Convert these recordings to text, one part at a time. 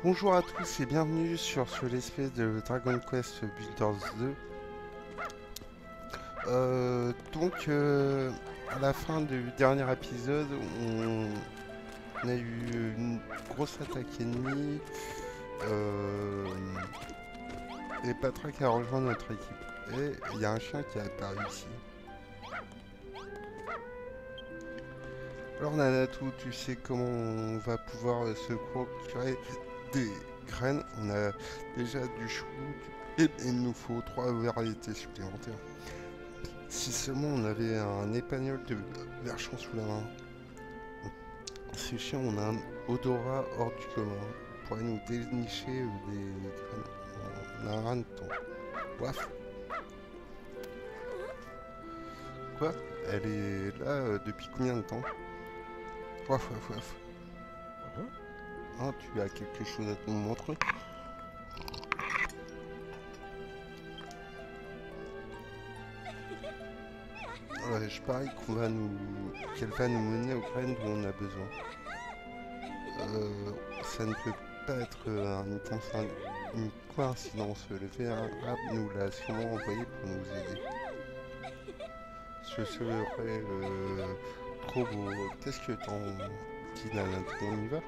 Bonjour à tous et bienvenue sur ce l'espèce de Dragon Quest Builders 2. À la fin du dernier épisode, on a eu une grosse attaque ennemie euh, et Patrick a rejoint notre équipe. Et il y a un chien qui a apparu ici. Alors Nanatou, tu sais comment on va pouvoir se procurer des graines? On a déjà du chou et il nous faut 3 variétés supplémentaires. Si seulement on avait un épagnol de verchon sous la main. Ce chien, on a un odorat hors du commun. Il pourrait nous dénicher des graines en un temps. Waf. Quoi? Elle est là depuis combien de temps? Waf, waf, waf. Hein, tu as quelque chose à nous montrer? Je parie qu'elle va nous mener aux graines dont on a besoin. Ça ne peut pas être une coïncidence. Le vénérable nous l'a sûrement envoyé pour nous aider. Ce serait trop beau. Qu'est-ce que t'en dis, Nana? On y va?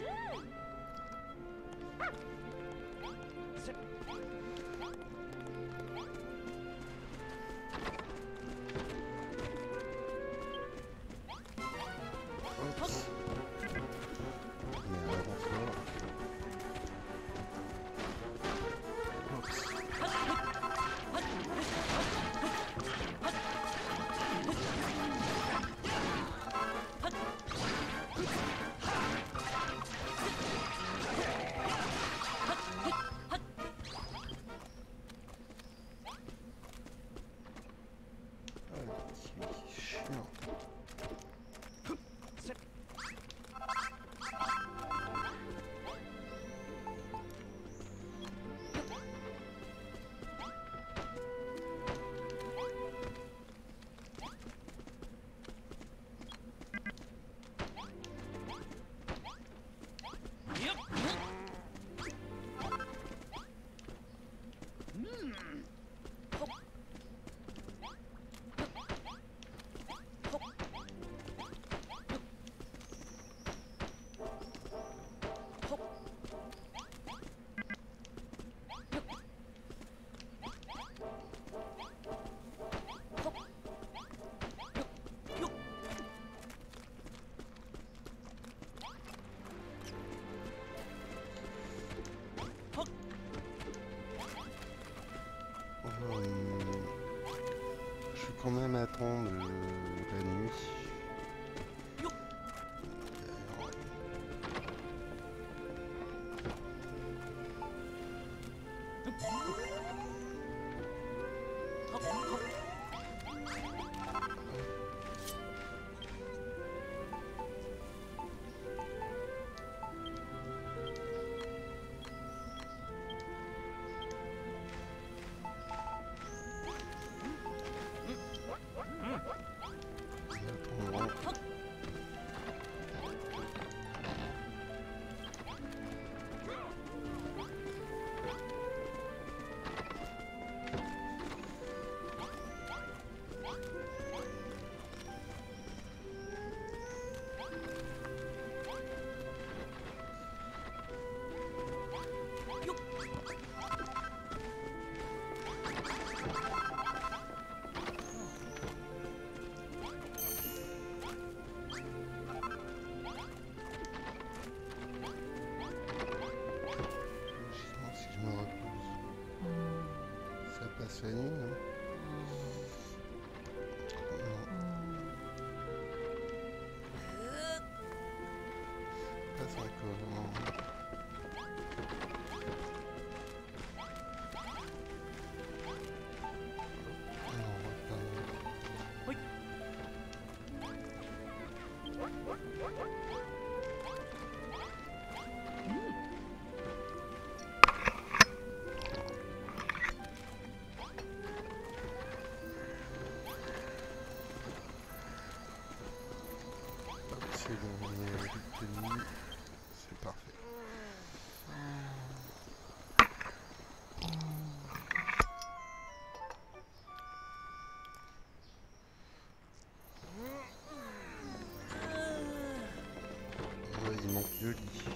Hop. Mais avant ça, hop. Ah, c'est chiant. Je vais quand même attendre la nuit. joli.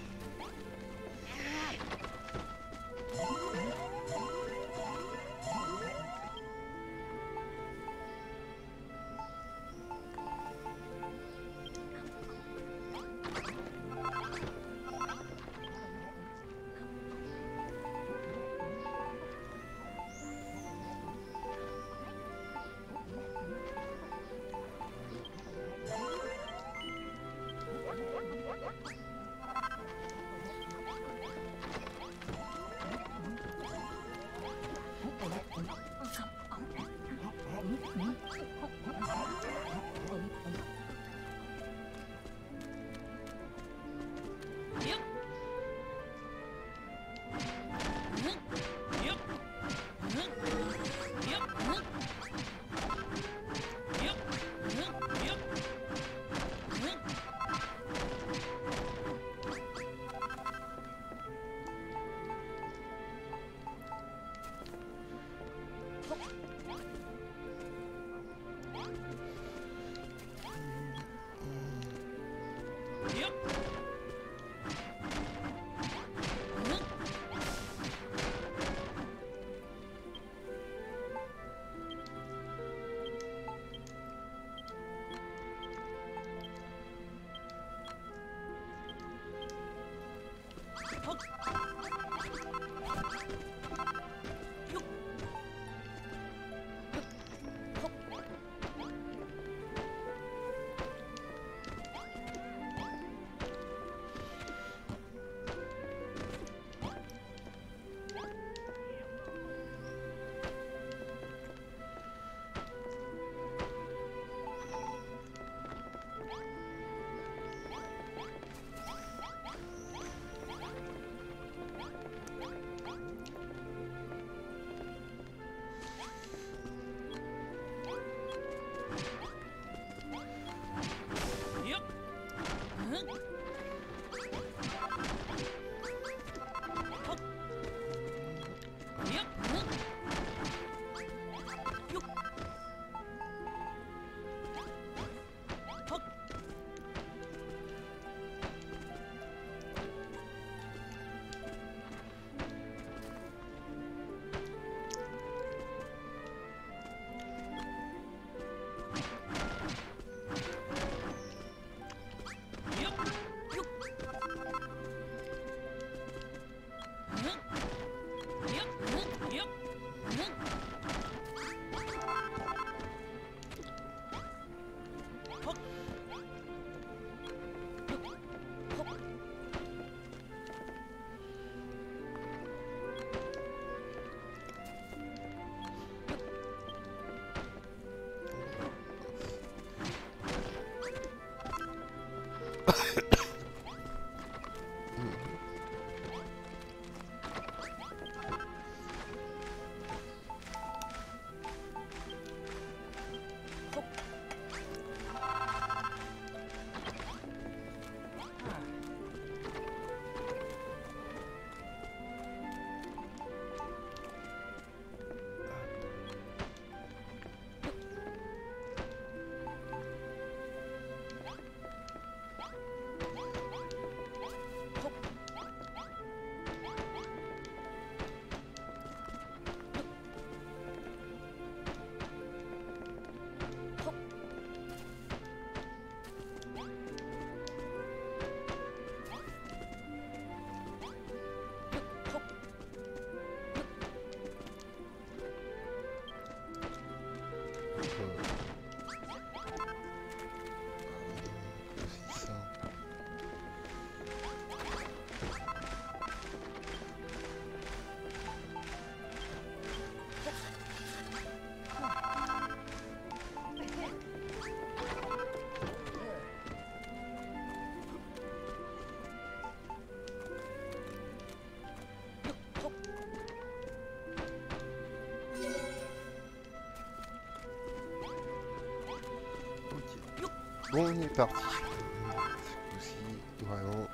Bon, on est parti. Ce coup-ci, vraiment.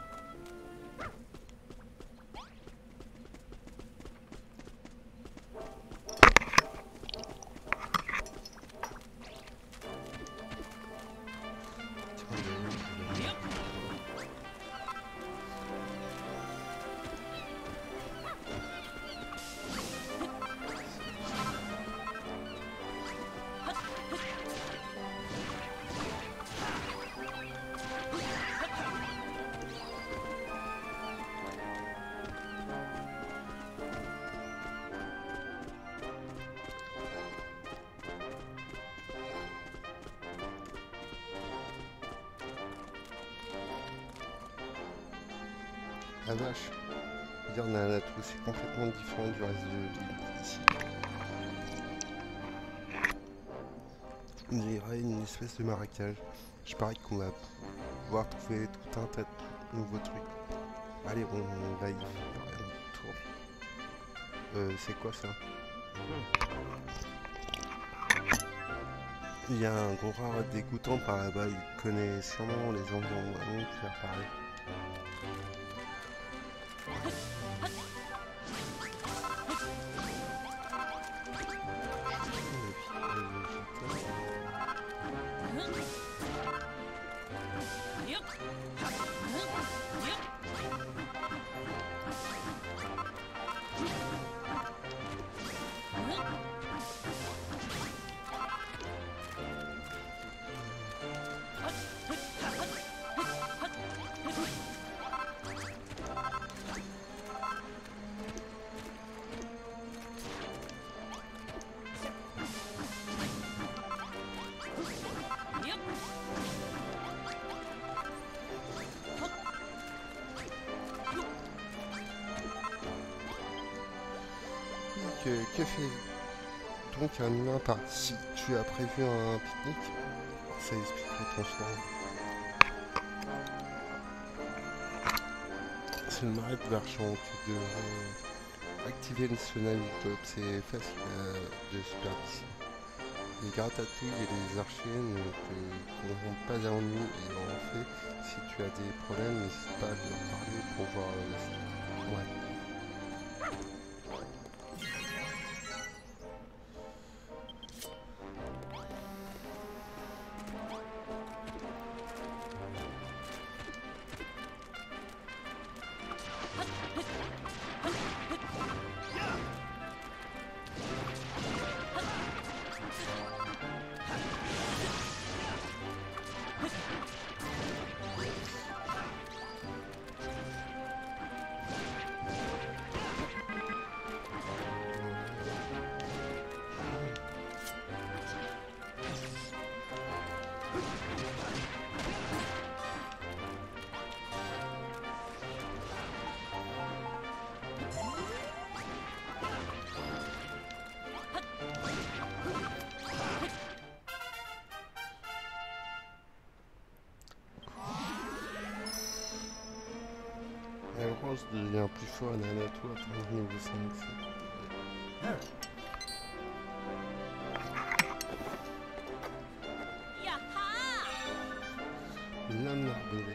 La vache. Dire, on a un atout aussi complètement différent du reste de l'île ici. On dirait une espèce de marécage. Je parie qu'on va pouvoir trouver tout un tas de nouveaux trucs. Allez, on va y faire un tour. C'est quoi ça? Il y a un gros rat dégoûtant par là-bas. Il connaît sûrement les environs qui apparaissent. Que fait donc un humain par ici? Tu as prévu un pique-nique? Ça expliquerait ton soir. C'est le marais de Varchamp. Tu devrais activer le sonal top. C'est facile de se perdre ici. Les grattatouilles et les archers ne te trouveront pas d'ennui. Et en fait, si tu as des problèmes, n'hésite pas à leur parler pour voir ouais. Rose devient plus fort à Nanato après niveau 5. Une lame marbrée.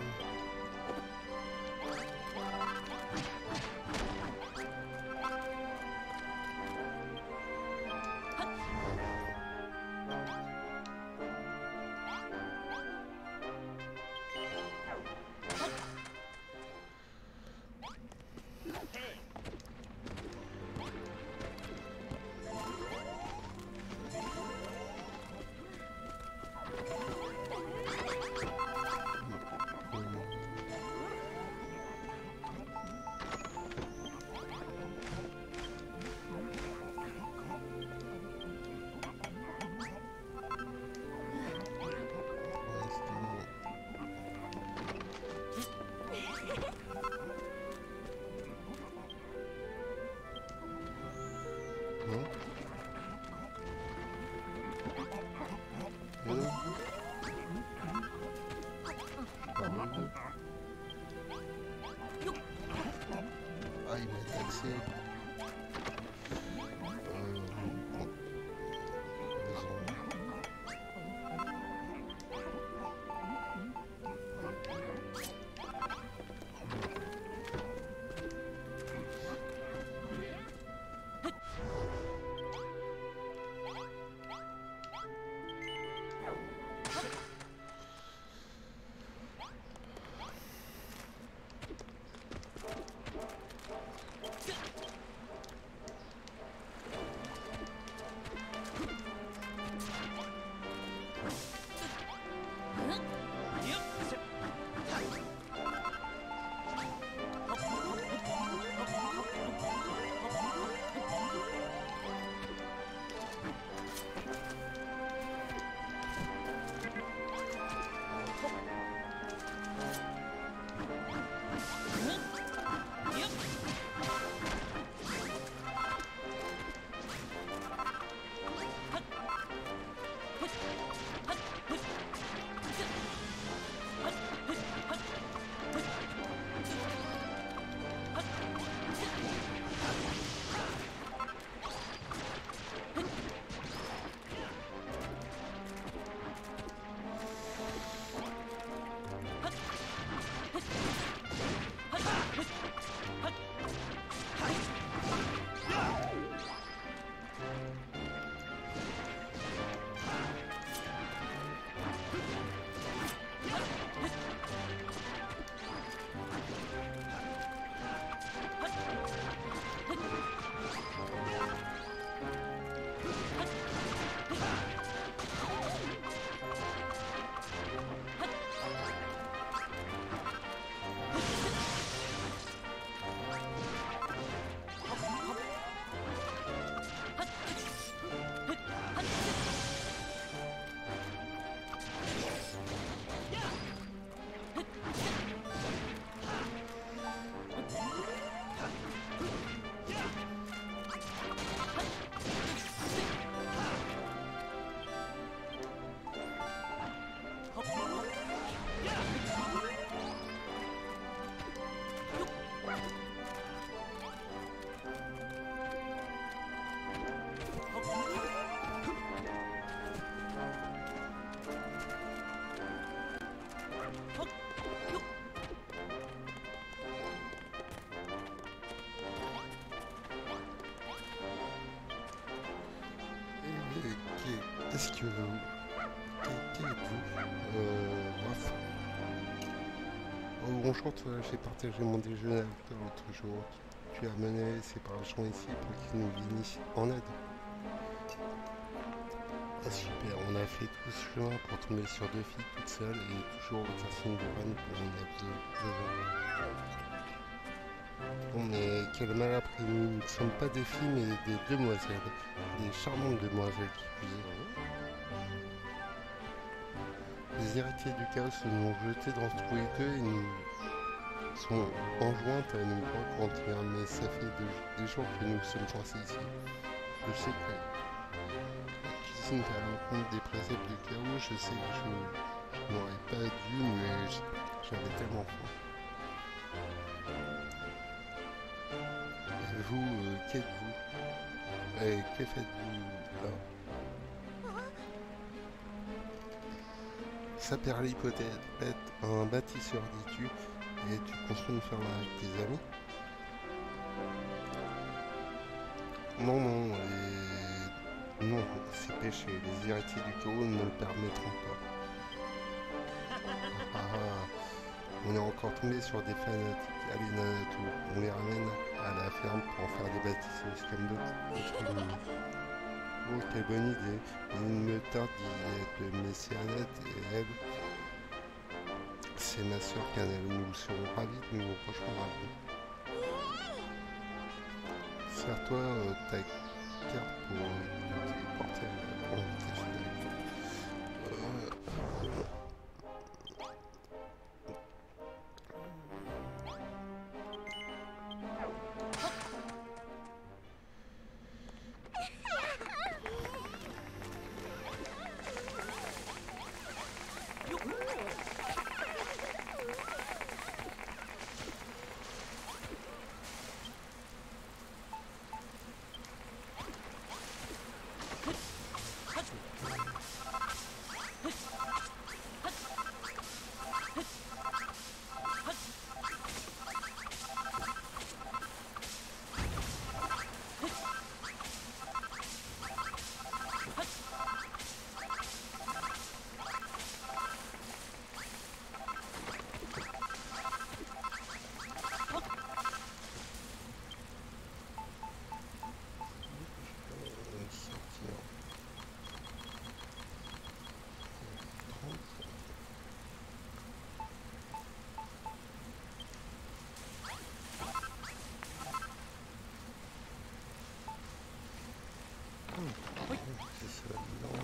Ah, il m'a taxé. Est-ce que vous... Quel êtes-vous bref. Oh, bonjour, toi, j'ai partagé mon déjeuner avec toi l'autre jour. Tu as mené ces parachons ici pour qu'ils nous viennent ici en aide. Ah, super, on a fait tout ce chemin pour tomber sur deux filles toutes seules et toujours aucun signe de Ren quand on a besoin. Bon, mais quel mal après, nous ne sommes pas des filles mais des demoiselles. Des charmantes demoiselles qui plus est. Les héritiers du chaos se nous ont jetés dans ce trou hideux et nous sont enjointes à nous repentir. Mais ça fait des jours que nous sommes coincés ici. Je sais que la cuisine à l'encontre des préceptes du chaos, je sais que je n'aurais pas dû, mais j'avais tellement faim. Et vous, qu'êtes-vous? Et que faites-vous là? S'appelle l'hypothèse, un bâtisseur, dis-tu, et tu construis une ferme avec tes amis? Non, non, non, c'est péché. Les héritiers du chaos ne le permettront pas. On est encore tombé sur des fanatiques. Allez, Nanatou, on les ramène à la ferme pour en faire des bâtisseuses comme d'autres ennemis. Oh, quelle bonne idée. Il me tarde d'y être, mais c'est Annette et elle, c'est ma soeur Canelle. Nous serons ravis de nous rejoindre à vous. Sers-toi ta carte pour te téléporter à l'invitation. C'est ça, non.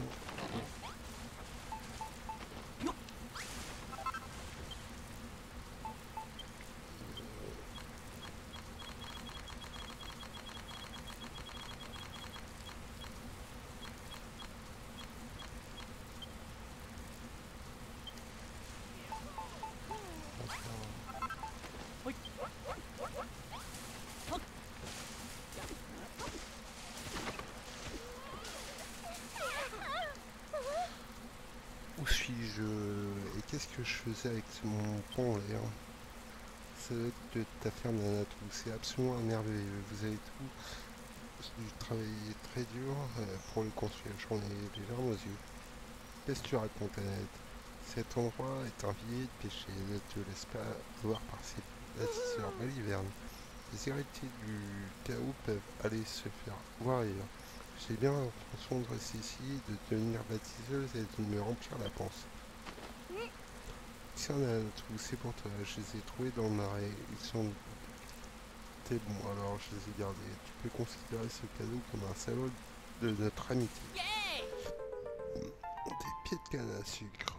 Où suis-je? Et qu'est-ce que je faisais avec mon pont en l'air? Ça doit être de ta ferme Nanatou. C'est absolument merveilleux. Vous avez dû travailler très dur pour le construire. J'en ai les larmes aux yeux. Qu'est-ce que tu racontes, Annette? Cet endroit est un vieil péché. Ne te laisse pas avoir par ces bâtisseurs balivernes. Les héritiers du chaos peuvent aller se faire voir ailleurs. J'ai bien l'intention de rester ici, de devenir baptiseuse et de me remplir la panse. Tiens, Nanatou, c'est pour toi. Je les ai trouvés dans le marais. Ils sont... T'es bon, alors je les ai gardés. Tu peux considérer ce cadeau comme un salaud de notre amitié. Des pieds de canne à sucre.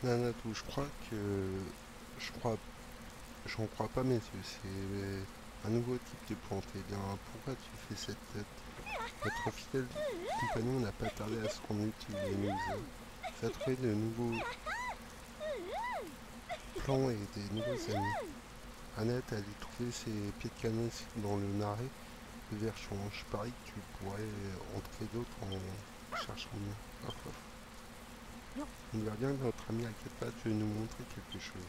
Nanatou, je crois que... Je crois... J'en crois pas mes yeux, c'est un nouveau type de plante. Eh bien, pourquoi tu fais cette tête? Notre fidèle compagnon n'a pas tardé à se rendre utile et nous a trouvé de nouveaux plans et des nouveaux amis. Annette a dû trouver ses pieds de canon dans le marais de Verchon. Je parie que tu pourrais en trouver d'autres en cherchant mieux. Ouf, ouf. On dirait bien que notre ami inquiète pas de nous montrer quelque chose.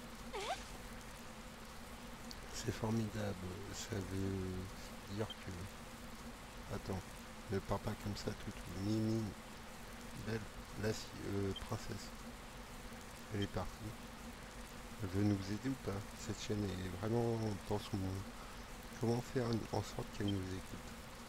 C'est formidable, ça veut dire que... Attends, ne pars pas comme ça, toutou. Mimi, belle, la princesse, elle est partie. Elle veut nous aider ou pas? Cette chaîne est vraiment dans son monde. Comment faire en sorte qu'elle nous écoute?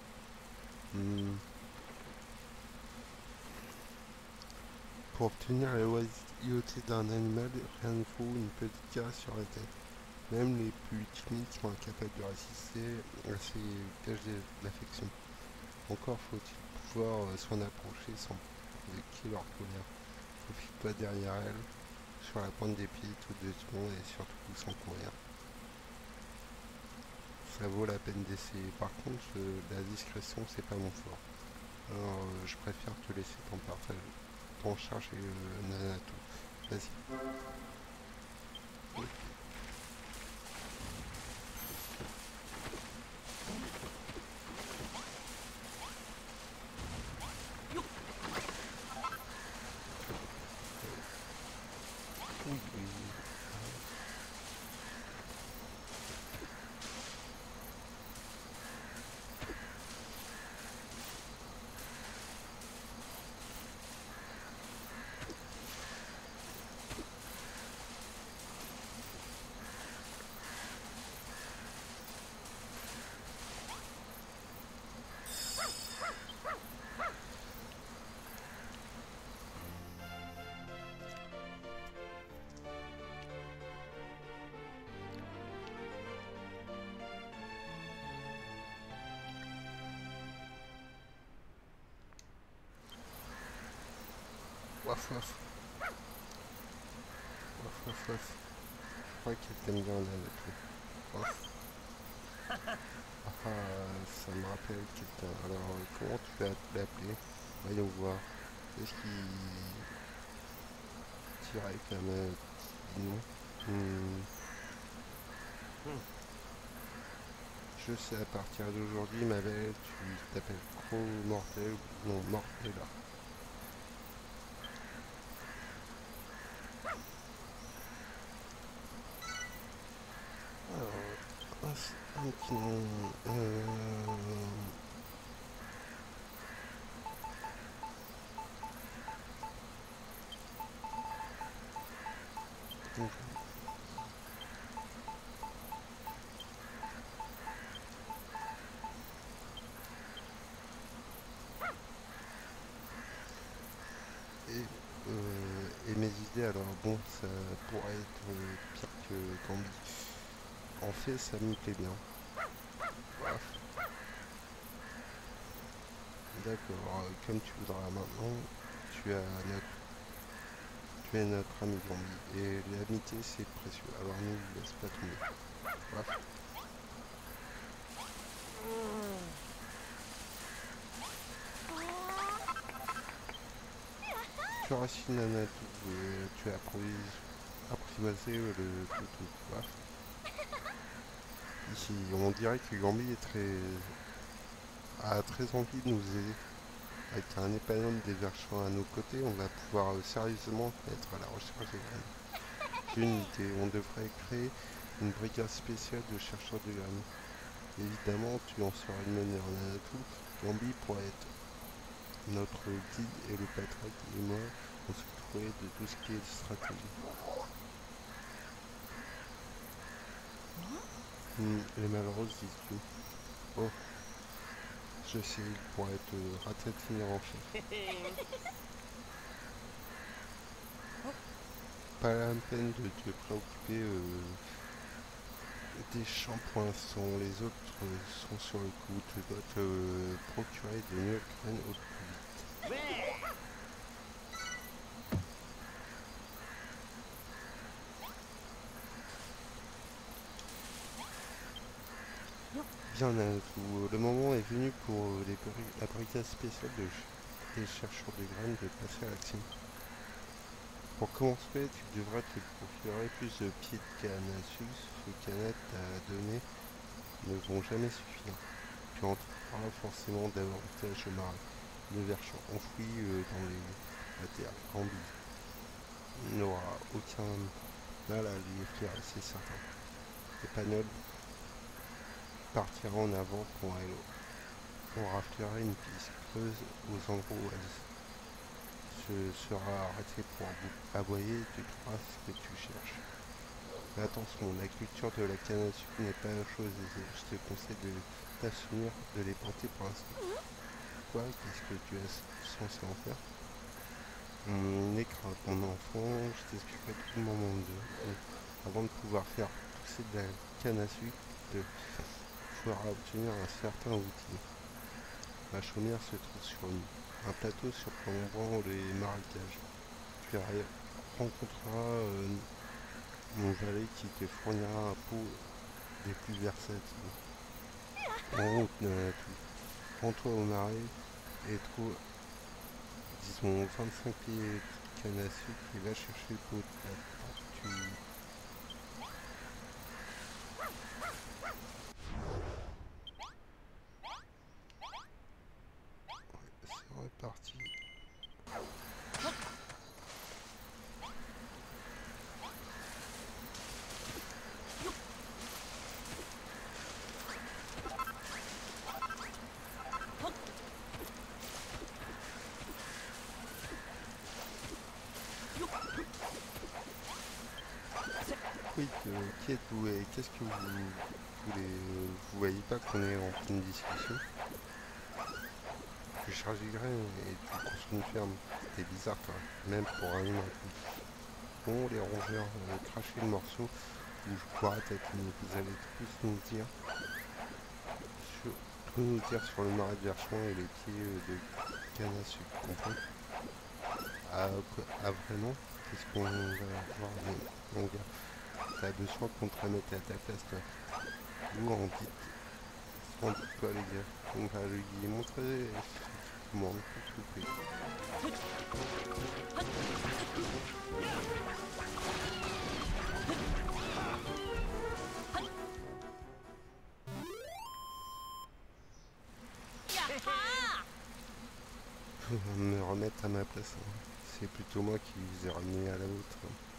Pour obtenir la loyauté d'un animal, rien ne faut une petite caresse sur la tête. Même les plus timides sont incapables de résister à ces gages d'affection. Encore faut-il pouvoir s'en approcher sans provoquer leur colère. Profite-toi derrière elle, sur la pointe des pieds, tout doucement et surtout sans courir. Ça vaut la peine d'essayer. Par contre, la discrétion, c'est pas mon fort. Alors, je préfère te laisser t'en partager, t'en charger Nanato. Vas-y. Ok. Oui, oui. Waf waf. Waf waf waf. Je crois qu'elle t'aime bien Nanato. Waf. Ah, ça me rappelle quelqu'un. Alors, comment tu vas l'appeler? Voyons voir. Qu'est-ce qui dirait comme nom? Je sais, à partir d'aujourd'hui, ma belle, tu t'appelles Crow Mortel, non, Mortella. Alors, un petit nom. Donc, et mes idées, alors bon, ça pourrait être pire que Gambi. En fait, ça me plaît bien. Bref, d'accord, comme tu voudras maintenant, tu as notre, tu es notre ami Gambi. Et l'amitié, c'est précieux, alors ne laisse pas tomber. Bref. Tu racines Nanatou et tu as apprivoisé le toutou. Bref. Ici, on dirait que Gambi a très envie de nous aider. Avec un épanouissement des verchons à nos côtés, on va pouvoir sérieusement être à la recherche des graines. J'ai une idée, on devrait créer une brigade spéciale de chercheurs de graines. Évidemment, tu en seras une manière Nanatou. Gambi pourrait être notre guide et le Patrick et moi, on s'occuperait de tout ce qui est stratégie. Les malheureuses disent tout. Oh, je sais, il pourrait être ratatiné en chef. Pas la peine de te préoccuper des shampoings. Les autres sont sur le coup. Tu dois te procurer de nouvelles graines au plus vite. Bien, tout. Le moment est venu pour la brigade spéciale des chercheurs de graines de passer à l'action. Pour commencer, tu devras te procurer plus de pieds de canne à sucre. Ce qu'Annette t'a donné ne vont jamais suffire. Tu entreras forcément davantage au marais. Le verchant enfoui la terre grandit. Il n'aura aucun mal à les faire, c'est certain. Les panels partira en avant quand elle aura flairé une piste creuse aux endroits où elle se sera arrêtée pour aboyer et te dira ce que tu cherches. Mais attention, la culture de la canne à sucre n'est pas chose aisée. Je te conseille de t'abstenir de les planter pour l'instant. Quoi? Qu'est-ce que tu es censé en faire? Mon enfant, je t'expliquerai tout le moment avant de pouvoir faire pousser de la canne à sucre, il faudra obtenir un certain outil. La chaumière se trouve sur un plateau surplombant les marécages. Tu rencontreras mon valet qui te fournira un pot des plus versatiles. En route, tout. Rends-toi au marais et trouve, disons, 25 pieds de canne à sucre et va chercher le pot de plate. C'est reparti. Oui, qui êtes-vous et qu'est-ce que vous voulez? Vous voyez pas qu'on est en pleine discussion? Tu charges les graines et tu construis une ferme. C'est bizarre toi, même pour un humain. Bon, les rongeurs, crachez le morceau ou je bois tête. Vous allez sur, tout nous dire sur le marais de Verchon et les pieds de canne à sucre, compris? Vraiment? Qu'est-ce qu'on va voir, mon gars? T'as besoin qu'on te remette à ta place, toi. Vous en dites quoi, les gars? On va lui montrer comment, s'il vous plaît. Faut me remettre à ma place, hein. C'est plutôt moi qui vous ai ramené à la vôtre.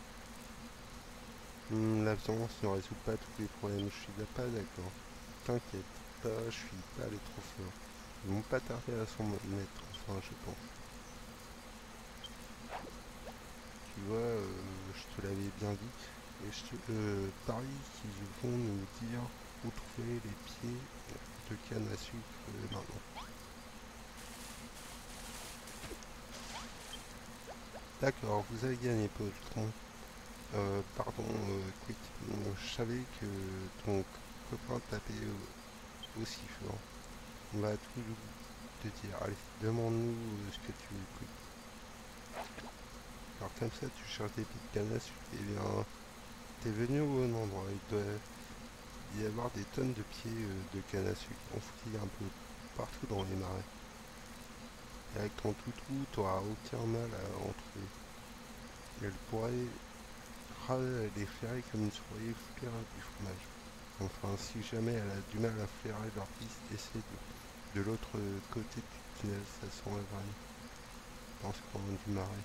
La violence ne résout pas tous les problèmes, je suis pas d'accord. T'inquiète pas, je suis pas allé trop fort. Ils vont pas tarder à s'en mettre, enfin je pense. Tu vois, je te l'avais bien dit, et je te parie qu'ils vont nous dire où trouver les pieds de canne à sucre maintenant. D'accord, vous avez gagné, Poltron. Pardon, Quick, je savais que ton copain tapait aussi fort. On va tout te dire. Allez, demande-nous ce que tu veux, Quick. Alors comme ça, tu cherches des pieds de canne à sucre. Eh bien, t'es venu au bon endroit. Il doit y avoir des tonnes de pieds de canne à sucre enfouis un peu partout dans les marais. Et avec ton toutou, t'auras aucun mal à en trouver. Elle pourrait les flairer comme une souris flaire du fromage. Enfin, si jamais elle a du mal à flairer leur piste, essaie de l'autre côté du tunnel, ça s'enlèvera dans ce coin du marais.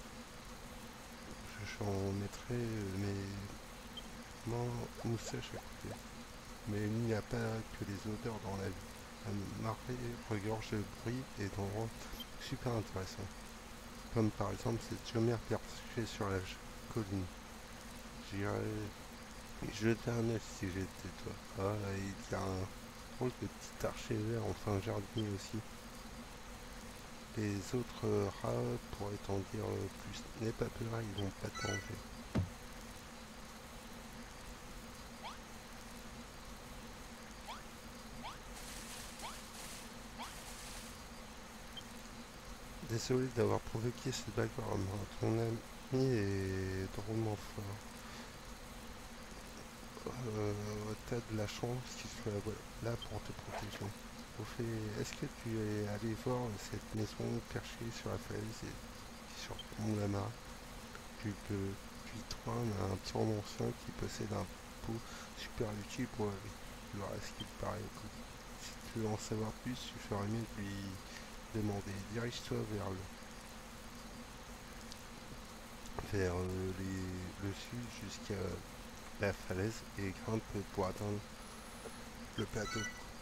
J'en mettrai mes moustaches à côté. Mais il n'y a pas que les odeurs dans la vie. Un marais regorge de bruit et d'endroits super intéressants. Comme par exemple cette chaumière perchée sur la colline. J'irais jeter un œil si j'étais toi. Ah, il y a un drôle de petit archer vert en fin jardinier aussi. Les autres rats pourraient t'en dire plus. N'aie pas peur, ils vont pas te manger. Désolé d'avoir provoqué cette bagarre, ton ami est drôlement fort. t'as de la chance qu'il soit là pour te protéger. Au fait, est-ce que tu es allé voir cette maison perchée sur la falaise et sur Mont Lama? Tu y trouves un petit homme ancien qui possède un pot super utile pour la vie. Alors, à ce qu'il paraît, écoute, si tu veux en savoir plus, tu ferais mieux de lui demander. Dirige-toi vers le sud jusqu'à la falaise et grimpe pour atteindre le plateau.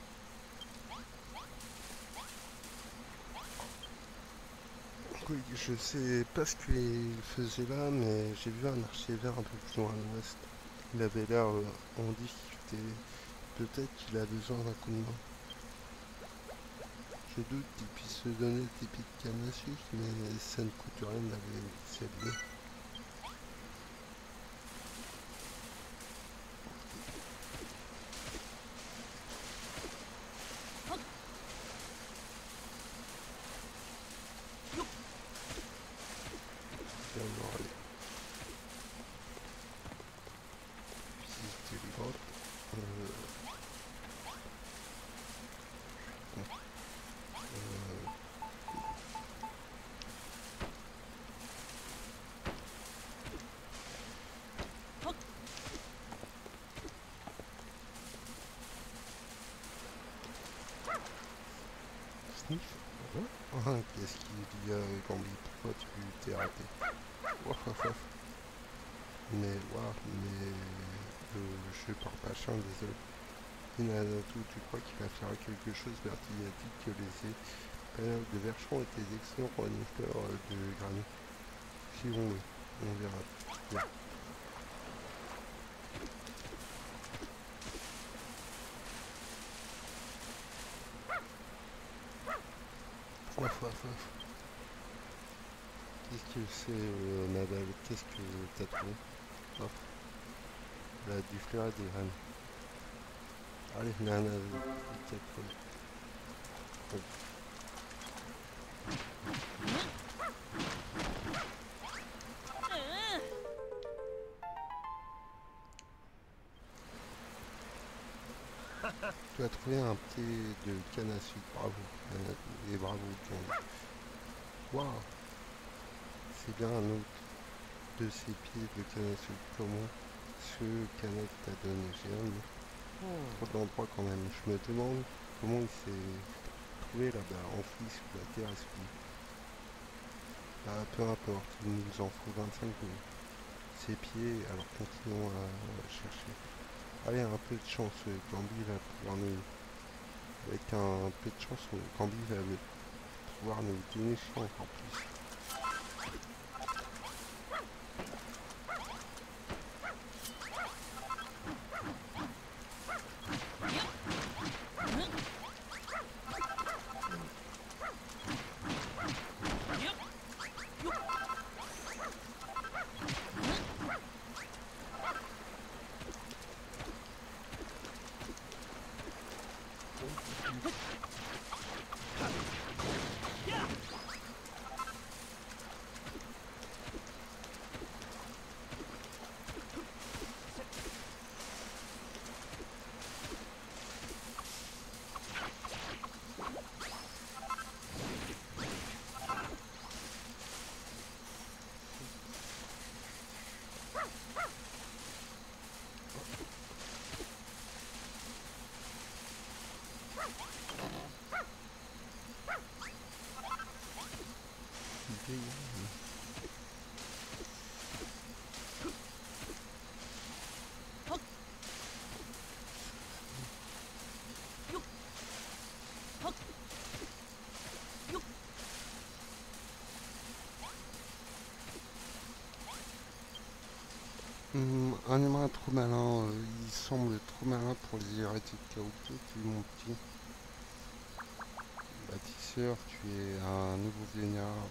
Oui, je sais pas ce qu'il faisait là, mais j'ai vu un archer-vert un peu plus loin à l'ouest. Il avait l'air en difficulté. Peut-être qu'il a besoin d'un coup de main. Je doute qu'il puisse se donner des pics de canne à sucre, mais ça ne coûte rien d'aller s'habiller. Bien, on va aller visiter les grottes. Bon, Sniff. Qu'est-ce qu'il y a, Gambi? Pourquoi tu t'es arrêté? Ouah, ouah, ouah. Mais, waouh, mais je parle pas chien, désolé. Inanatou, tu crois qu'il va faire quelque chose? Bertie a dit que les épinards de Verchon étaient d'excellents chroniqueurs de granit. Suivons-le, on verra. Bien. Ouf, ouf, ouf. Qu'est-ce que c'est, Nadal? Qu'est-ce que t'as trouvé? Hop, là, du fleur et des graines. Allez, Nana, peut-être. Bon. Tu as trouvé un thé de canne à sucre, bravo. Et bravo, John. Waouh, c'est bien un autre de ces pieds de canne à sucre. Comment ce canette t'a donné? J'ai trop d'endroits quand même. Je me demande comment il s'est trouvé là-bas, enfoui sous la terre essuie. Ah, peu importe, il nous en faut 25 minutes. Ses pieds, alors continuons à chercher. Allez, un peu de chance, Gambi va pouvoir nous... Avec un peu de chance, Gambi va pouvoir nous dénicher encore plus. Un humain trop malin, il semble trop malin pour les hérétiques chaotiques, mon petit. Bâtisseur, tu es un nouveau vieillard.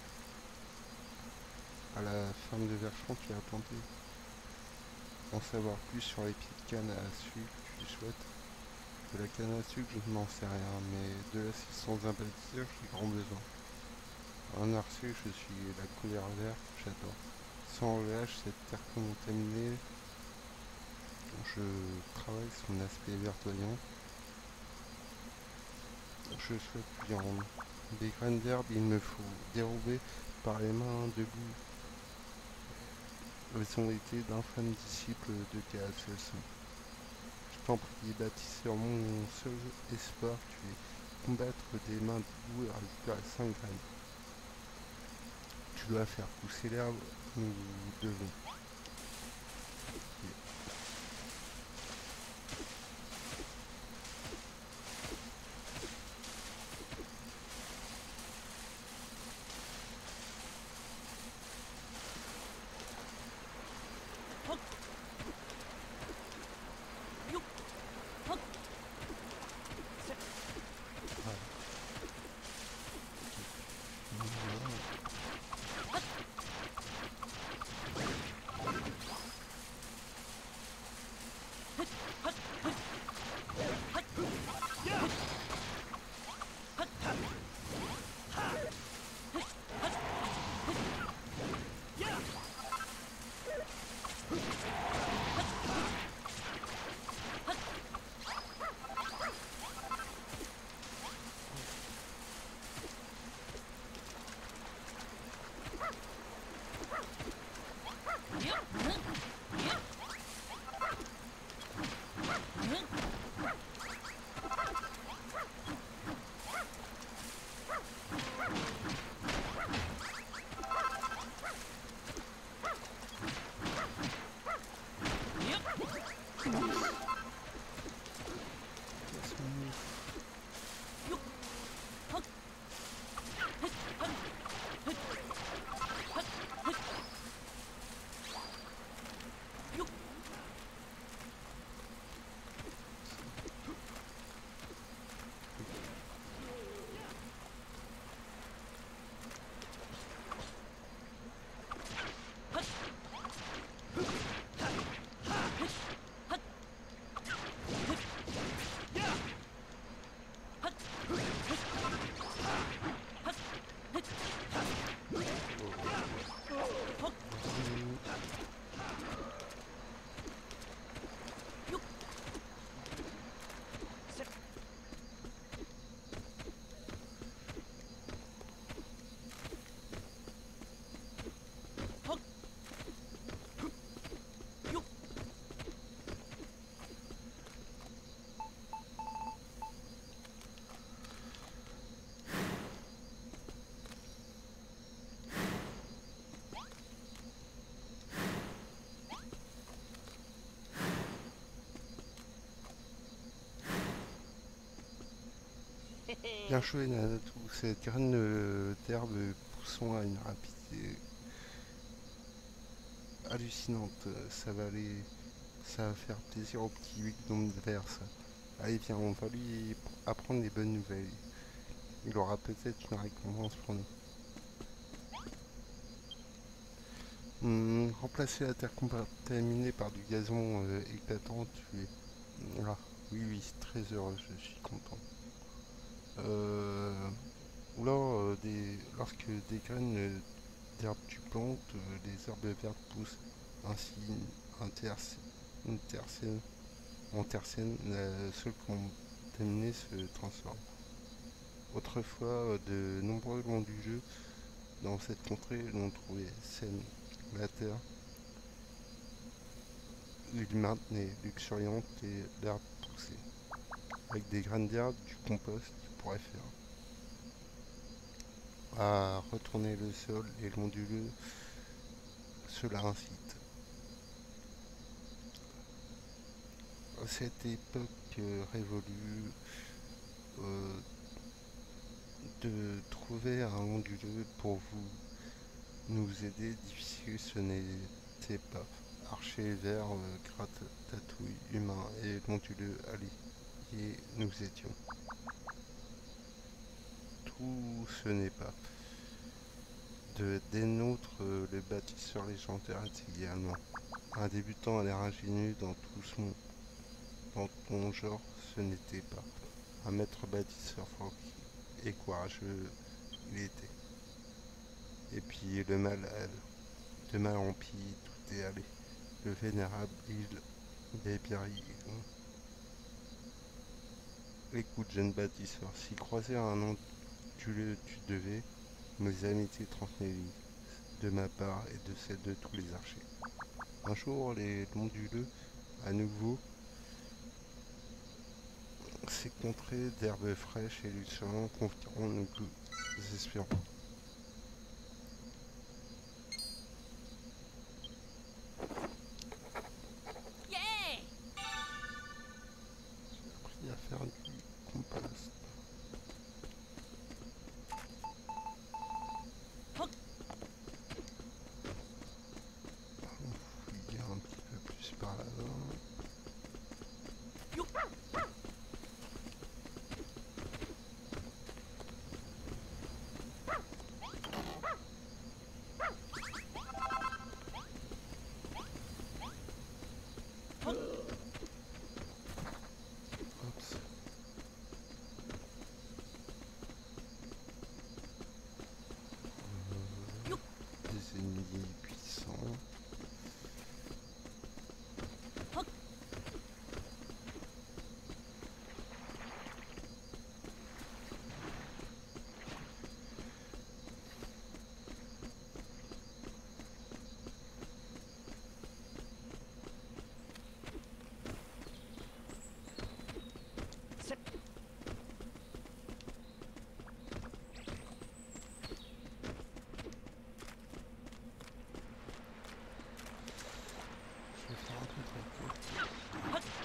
À la ferme de Verchon, tu as planté. En savoir plus sur les pieds de canne à sucre, tu souhaites. De la canne à sucre, je n'en sais rien, mais de l'assistance d'un bâtisseur, j'ai grand besoin. Un archer, je suis la colère verte, j'adore. Sans relâche, cette terre contaminée, je travaille son aspect verdoyant. Je souhaite lui rendre. Des graines d'herbe, il me faut dérober par les mains debout. Elles ont été d'infâmes disciples de Théalphès. Je t'en prie, bâtisseur, mon seul espoir, tu es combattre des mains debout et récupérer 5 graines. Tu dois faire pousser l'herbe, nous devons. Bien joué, Nanatou. Cette graine d'herbe poussant à une rapidité hallucinante. Ça va faire plaisir au petit Hugues d'Omniverse. Allez, viens, on va lui apprendre les bonnes nouvelles. Il aura peut-être une récompense pour nous. Remplacer la terre contaminée par du gazon éclatant, tu es... Ah, oui, oui, très heureux, je suis content. Lorsque des graines d'herbes tu plantes, les herbes vertes poussent. Ainsi, un terce, une tertienne, en tertienne, la seule contaminée se transforme. Autrefois, de nombreux longs du jeu dans cette contrée l'on trouvait saine la terre, il maintenait luxuriante et l'herbe poussée. Avec des graines d'herbe, du compost, tu pourrais faire. À retourner le sol et l'onduleux, cela incite. À cette époque révolue, euh, de trouver un onduleux pour vous nous aider, difficile ce n'était pas. Archer vert, gratte-tatouille humain et l'onduleux alliés nous étions. Tout ce n'est pas. Des nôtres, le bâtisseur légendaire est également. Un débutant à l'air ingénu dans tout ce monde. Dans ton genre, ce n'était pas. Un maître bâtisseur fort et courageux, il était. Et puis le mal empire, tout est allé. Le vénérable, il Et puis, écoute, jeune bâtisseur, si croiser un nom tu devais, mes amitiés transmets de ma part et de celle de tous les archers. Un jour, les onduleux, à nouveau, ces contrées d'herbes fraîches et luxuriantes confieront nous espérons. Yeah! J'ai appris à faire du compost. On fouiller un petit peu plus par là-bas. Hop. Des ennemis puissants. Je vais faire un truc avec eux.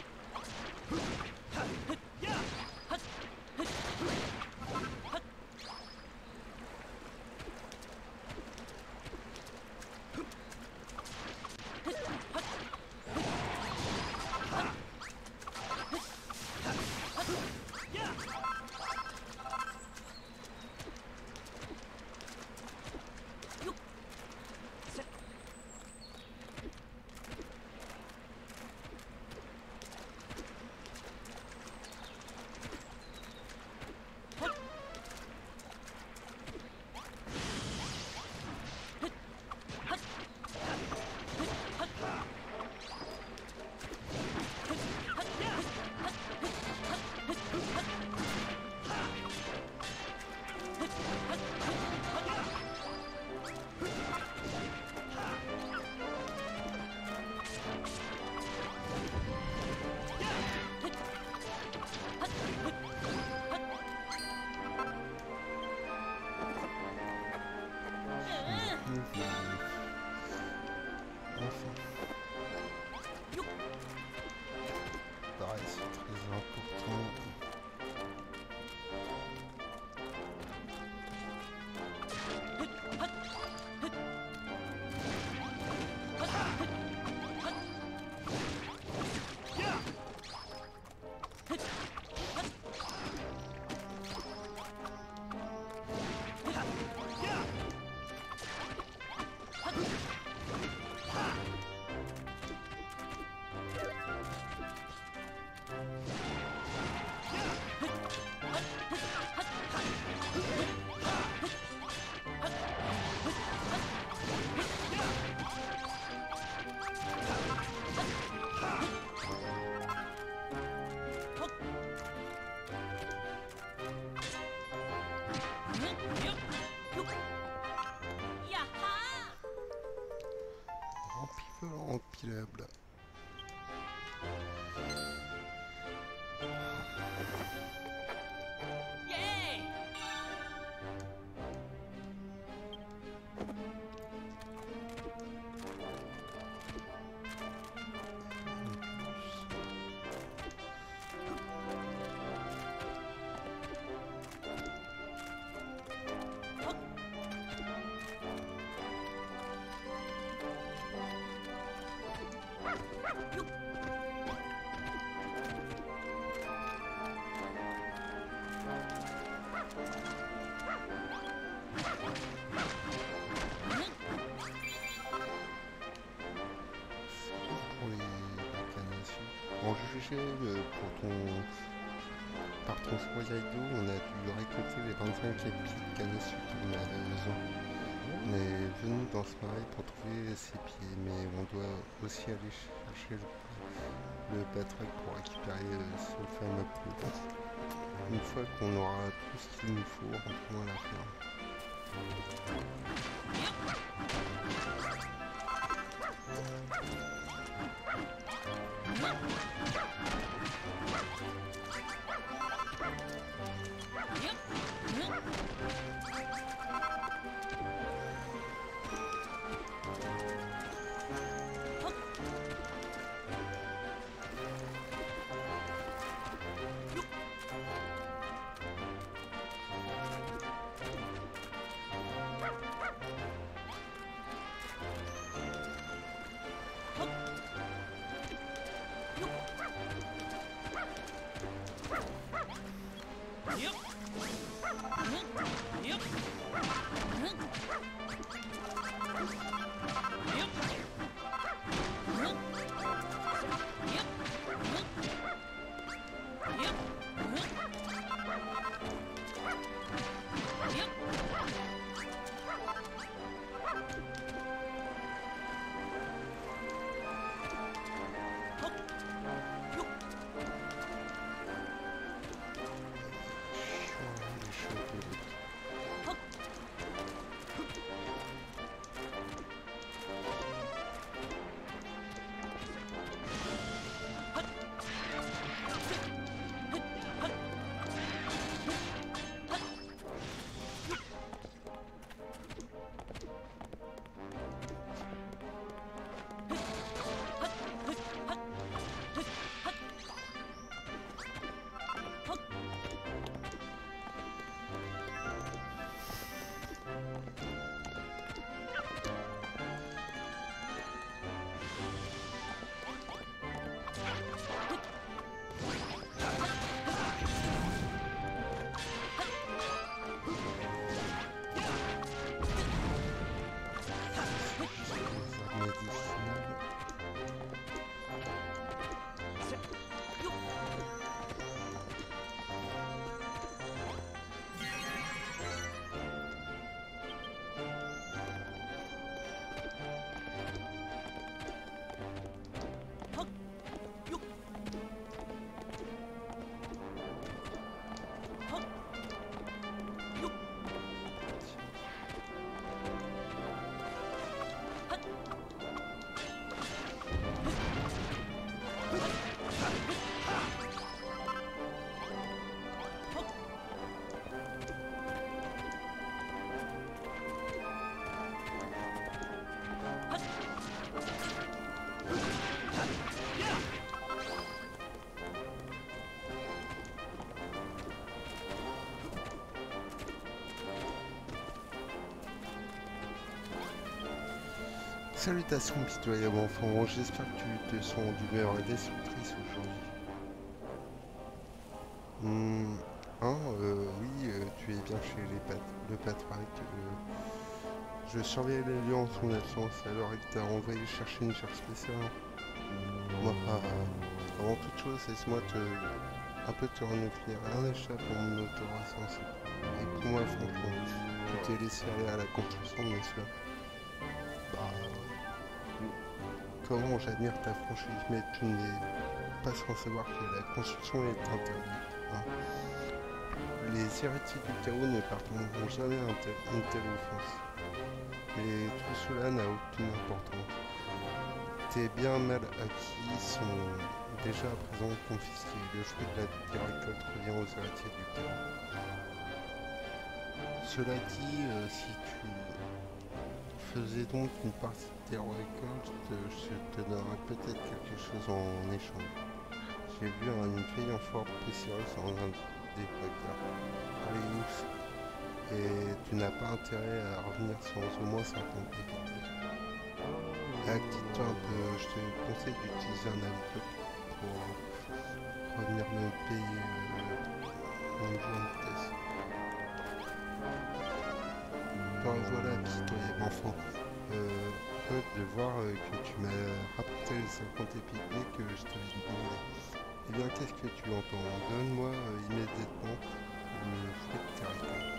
Enfin. Pareil, c'est très important. Empilable. En jugé par ton foyer d'eau, on a dû récolter les 25 pieds de canne à sucre dont on avait besoin. On est venu dans ce marais pour trouver ces pieds, mais on doit aussi aller chercher le Patrick pour récupérer ce fameux pot. Une fois qu'on aura tout ce qu'il nous faut, rentrons à la ferme. Salutations pitoyable enfant, j'espère que tu te sens d'humeur et destructrice aujourd'hui. Oui, tu es bien chez le Patrick. Je surveillais les lieux en son absence, alors il t'a envoyé chercher une charge spéciale. Moi, avant toute chose, laisse-moi un peu te renouveler. Rien n'échappe à mon autorisation. Et pour moi, franchement, tu t'es laissé aller à la construction, bien sûr. Comment j'admire ta franchise, mais tu n'es pas sans savoir que la construction est interdite. Hein. Les héritiers du chaos ne pardonneront jamais une telle offense. Mais tout cela n'a aucune importance. Tes biens mal acquis sont déjà à présent confisqués. Le fruit de la récolte revient aux héritiers du chaos. Cela dit, si tu faisais donc une partie de tes récoltes, je te donnerai peut-être quelque chose en échange. J'ai vu une vieille amphore précieuse en un des facteurs. Allez, ouf. Et tu n'as pas intérêt à revenir sans au moins 50 épées. Active-toi un peu, je te conseille d'utiliser un navire pour revenir me payer en jouant de test. Voilà, pitoyable enfant. De voir que tu m'as rapporté les 50 épées que je t'avais demandé. Eh bien, qu'est-ce que tu entends? Donne-moi immédiatement le fruit de tes récoltes.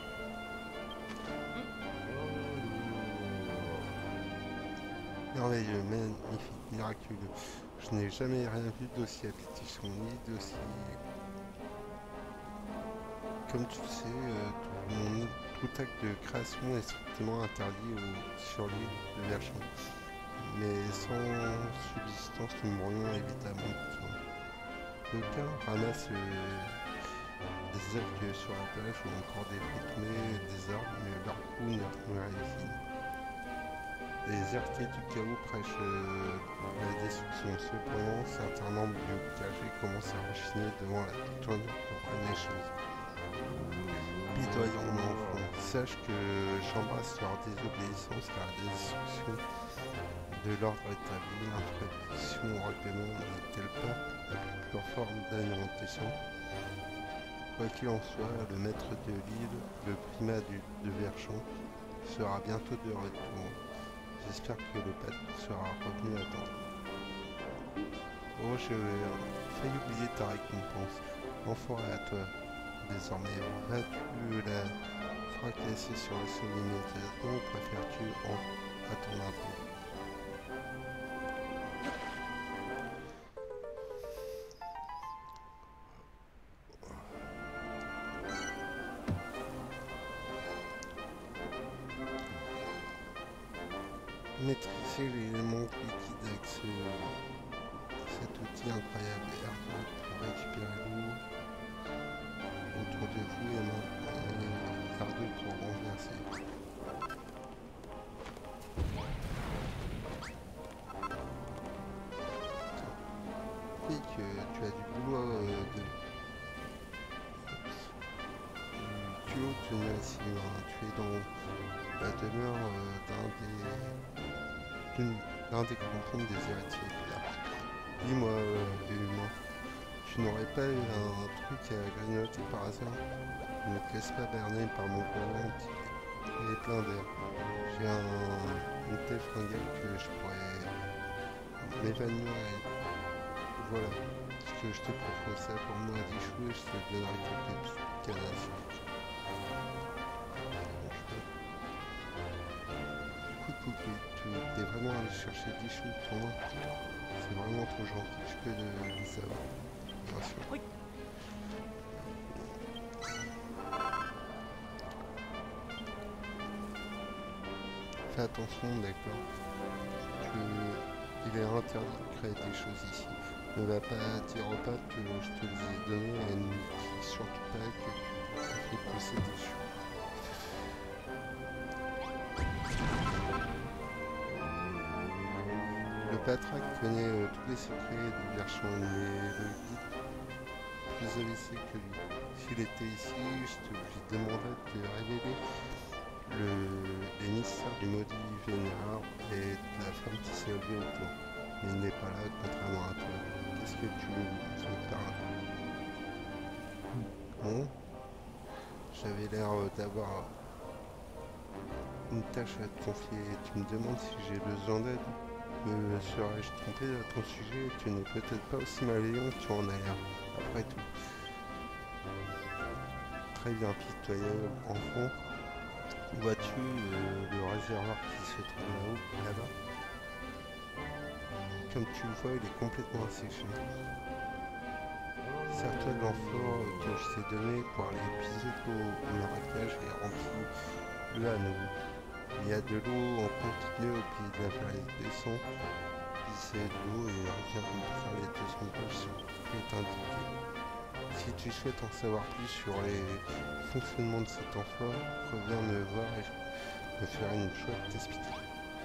Merveilleux, magnifique, miraculeux. Je n'ai jamais rien vu d'aussi appétissant, ni d'aussi... Comme tu le sais, tout acte de création est strictement interdit sur l'île de Verchamp. Mais sans subsistance, nous mourrions évidemment de faim. Aucun ramasse des algues sur la plage ou encore des fruits des arbres, mais leur goût n'est résine. Les héritiers du chaos prêchent la destruction. Cependant, certains membres du KG commencent à rechigner devant la tournure pour prendre les choses. Pitoyant mon enfant, sache que j'embrasse leur désobéissance car la destruction de l'ordre établi, l'introduction au règlement n'est-elle pas la plus pure forme d'anéantissement? Quoi qu'il en soit, le maître de l'île, le primat de Verchamp, sera bientôt de retour. J'espère que le pâtre sera revenu à temps. Oh, j'ai failli oublier ta récompense. L'enfoiré à toi. Désormais, vas-tu la fracasser sur le sol immédiatement ou préfères-tu à ton impôt? Maîtriser l'élément liquide avec cet outil incroyable. R2 pour récupérer l'eau autour de vous et R2 pour renverser. Oui, que tu as du boulot du duo de Nassim. Tu es dans la demeure l'un des compagnes des héritiers. Dis-moi, humain, tu n'aurais pas eu un truc à grignoter par hasard? Ne te laisse pas berner par mon voisin qui est plein d'air. J'ai une telle fringale que je pourrais m'évanouir et voilà ce que je te propose. Ça pour moi 10 choux et je te donnerai quelques petites cannes à sucre. Coucou, tu es vraiment allé chercher 10 choux pour moi? C'est vraiment trop gentil, je peux le savoir. Bien sûr. Oui. Fais attention, d'accord. Il est interdit de créer des choses ici. Ne va pas dire au pape que je te les ai donnés et ne dis surtout pas que tu as fait pousser des choux. Le patraque connaît tous les secrets du Verchamp, mais le guide plus avissé que lui. S'il était ici, je te lui demanderais de révéler les mystères du maudit Vénard et de la femme qui s'est élevée autour. Mais il n'est pas là, contrairement à toi. Qu'est-ce que tu me parles? Bon, j'avais l'air d'avoir une tâche à te confier. Tu me demandes si j'ai besoin d'aide? Me serais-je trompé à ton sujet? Tu n'es peut-être pas aussi malveillant que tu en as l'air, après tout. Très bien, pitoyable enfant. Vois-tu le réservoir qui se trouve là-haut, là-bas? Comme tu le vois, il est complètement asséché. Sers-toi de l'amphore que je t'ai donné pour aller puiser de l'eau au marécage et remplis-le à nouveau. Il y a de l'eau en continu au pied de la falaise. Descends, puiser de l'eau et reviens remplir les 200 poches sur ce qui est indiqué. Si tu souhaites en savoir plus sur les fonctionnements de cet amphore, reviens me voir et je me ferai une joie de t'expliquer.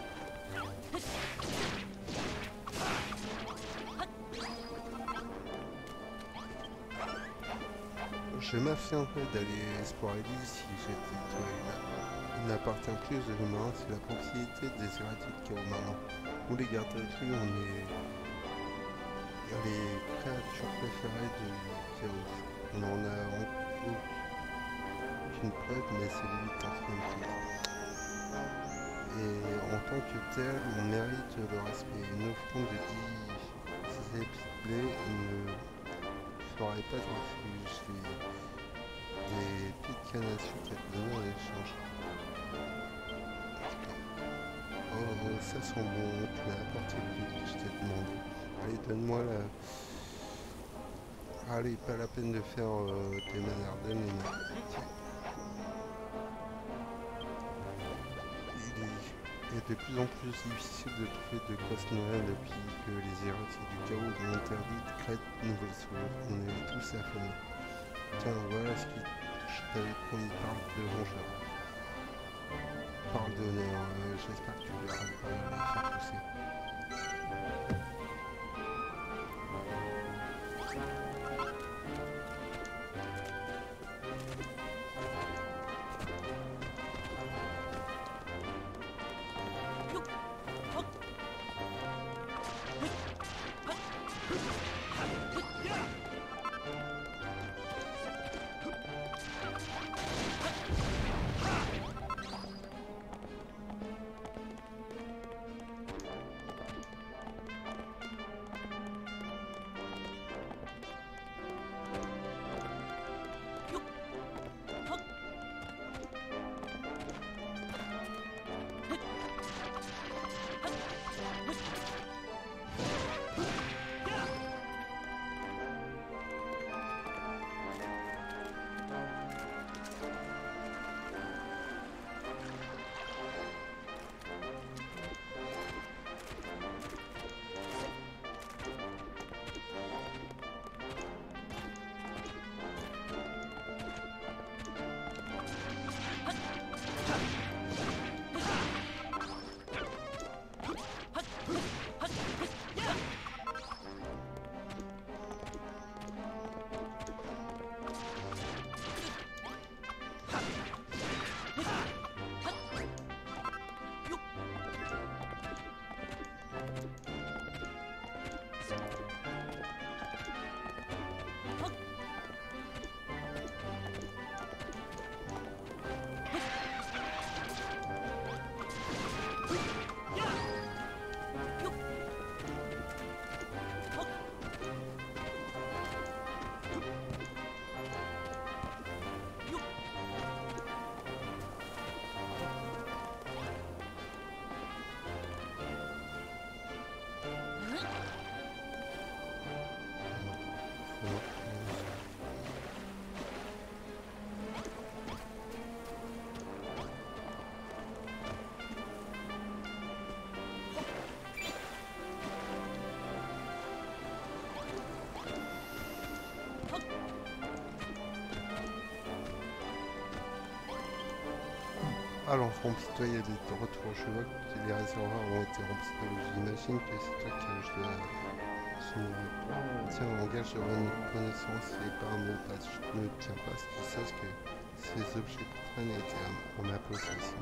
Je m'affirmerais d'aller explorer l'île si j'étais toi. Il n'appartient plus aux humains, c'est la propriété des héritiers de chaos maintenant. Nous les gardes-trucs, on est les créatures préférées du chaos. On n'en a aucune preuve, mais c'est limite en ce même temps. Et en tant que tel, on mérite le respect. Une offrande de 10 épis de blé ne ferait pas de refuge. Des petites cannes à sucre à te donner en échange. Oh, ça sent bon, tu m'as apporté le blé que je t'ai demandé. Allez, donne-moi la... Allez, pas la peine de faire tes manières, donne-les-moi. Tiens. Il est de plus en plus difficile de trouver de quoi se nourrir depuis que les héritiers du chaos ont interdit de créer de nouvelles souris. On est tous affamés. Tiens, voilà ce qui... Je t'avais promis, parle de rongeur. Parle d'honneur, j'espère que tu verras pas les faire pousser. Ah, l'enfant pitoyable est de retour. Je vois que les réservoirs ont été remplis de l'eau. J'imagine que c'est toi que je dois sauver. Tiens, en gage de reconnaissance et par un mot de passe. Je ne tiens pas à ce que tu saches que ces objets que traînent étaient en ma possession.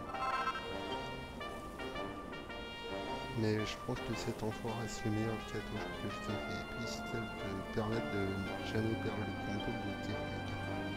Mais je pense que cet enfant reste le meilleur cadeau que je t'ai fait. Et puis, si ça te permet de jamais perdre le contrôle de tes règles.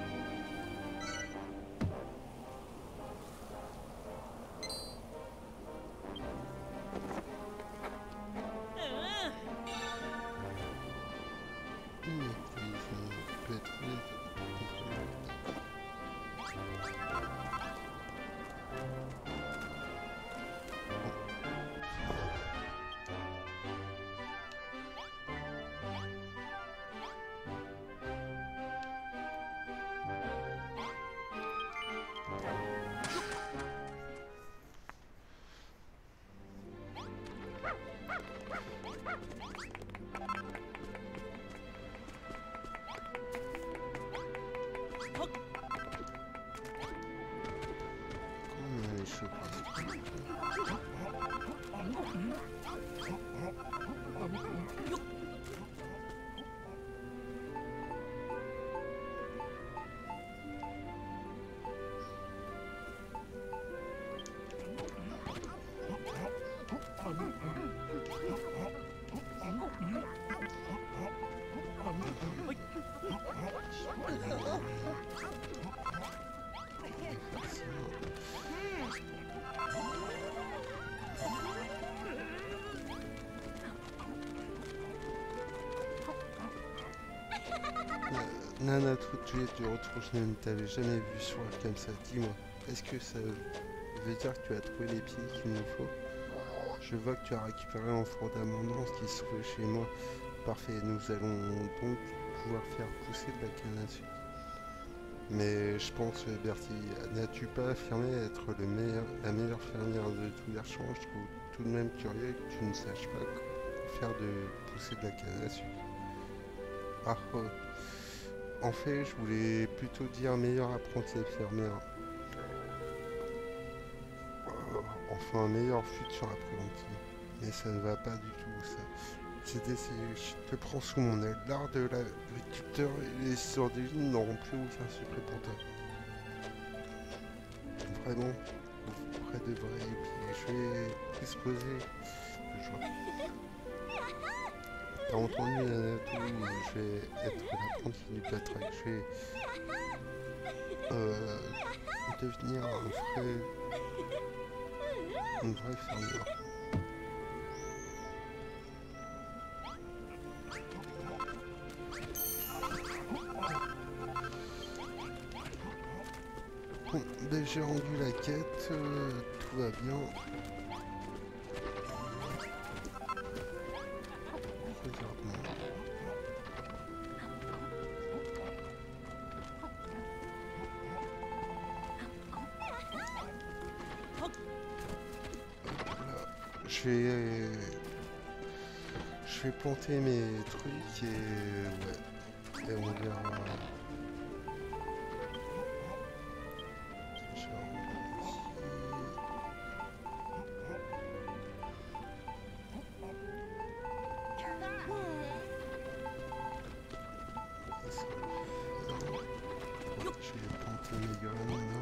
Nana, tu es de retour, je ne t'avais jamais vu sourire comme ça. Dis-moi, est-ce que ça veut dire que tu as trouvé les pieds qu'il nous faut? Je vois que tu as récupéré un four d'abondance qui se trouvait chez moi. Parfait, nous allons donc pouvoir faire pousser de la canne à sucre. Mais je pense, Bertie, n'as-tu pas affirmé être la meilleure fermière de tout Verchamp? Je trouve tout de même curieux que tu ne saches pas faire de pousser de la canne à sucre. Ah, oh. En fait, je voulais plutôt dire meilleur apprenti fermière. Enfin, un meilleur futur apprenti. Mais ça ne va pas du tout, ça. Je te prends sous mon aile. L'art de l'agriculteur et les histoires des vignes n'auront plus aucun secret pour toi. Vraiment, vrai de vrai. Et puis, je vais exposer. T'as entendu, Anatou, je vais être l'apprenti du Patrick. Je vais devenir une vraie fermière. Bon, ben j'ai rendu la quête, tout va bien. Regarde-moi. Là, je vais planter mes trucs et ouais, et on verra. Je vais planter mes graines là.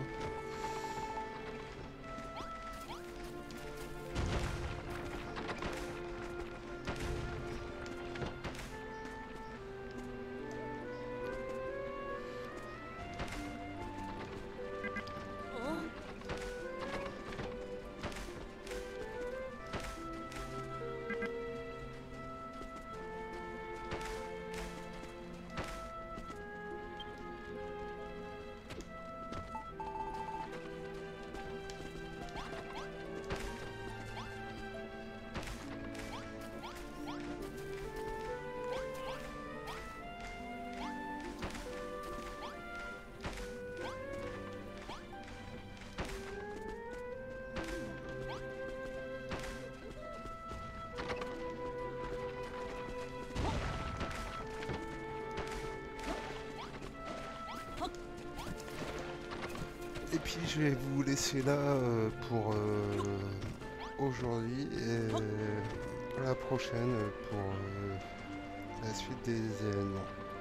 Et puis je vais vous laisser là pour aujourd'hui et à la prochaine pour la suite des événements.